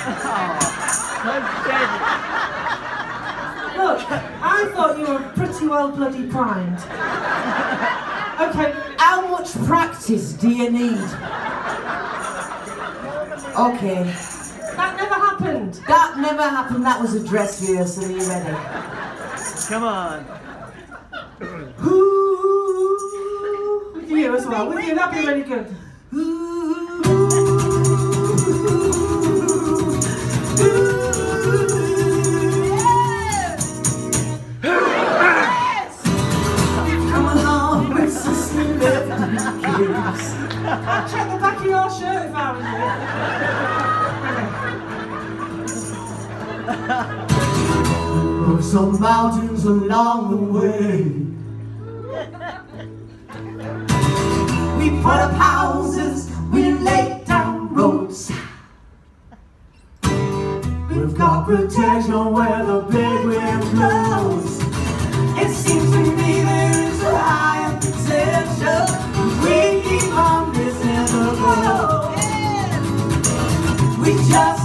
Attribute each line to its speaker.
Speaker 1: Look, I thought you were pretty well bloody primed. Okay,
Speaker 2: How much practice do you need? Okay.
Speaker 1: that never happened.
Speaker 2: That never happened. That was a dress rehearsal. Are you ready?
Speaker 3: Come on.
Speaker 1: Ooh, with you as well. With you, that'd be really good. I'd check the back of your shirt if I was you.
Speaker 2: Some mountains along the way. We put up houses, we laid down roads. We've got protection where the big wind blows. It seems to me there's a higher potential. We keep on missing the road. We just